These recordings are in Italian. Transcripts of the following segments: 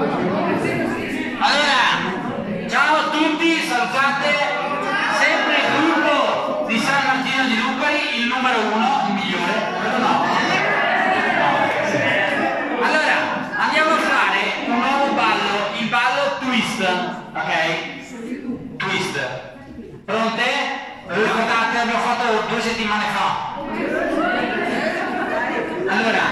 Allora, ciao a tutti, salutate sempre il gruppo di San Martino di Lupari, il numero 1, il migliore, quello no. Allora, andiamo a fare un nuovo ballo, il ballo twist, ok? Twist. Pronte? Ve lo ricordate? L'abbiamo fatto 2 settimane fa. Allora,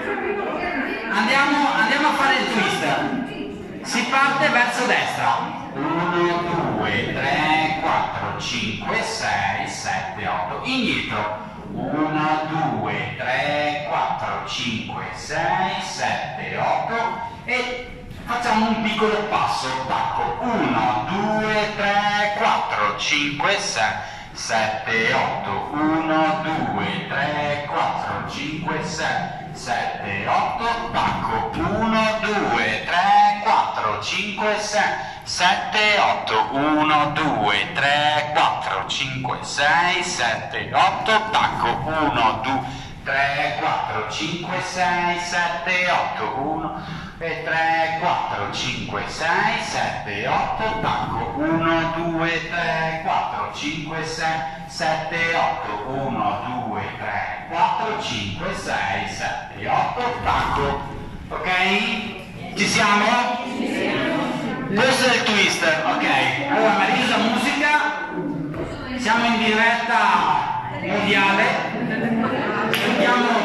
andiamo a fare il twist. Si parte verso destra. 1, 2, 3, 4, 5, 6, 7, 8. Indietro. 1, 2, 3, 4, 5, 6, 7, 8. E facciamo un piccolo passo. Tacco. 1, 2, 3, 4, 5, 6, 7, 8. 1, 2, 3, 4, 5, 6, 7, 8. Tacco. 1, 2, 3, 4, 5, 6, 7, 8, 1, 2, 3, 4, 5, 6, 7, 8, tacco, 1, 2, 3, 4, 5, 6, 7, 8, 1, 3, 4, 5, 6, 7, 8, tacco, 1, 2, 3, 4, 5, 6, 7, 8, 1, 2, 3, 4, 5, 6, 7, 8, tacco, ok? Ci siamo? Questo è il twist, ok? Allora, Marisa musica, siamo in diretta mondiale, sentiamo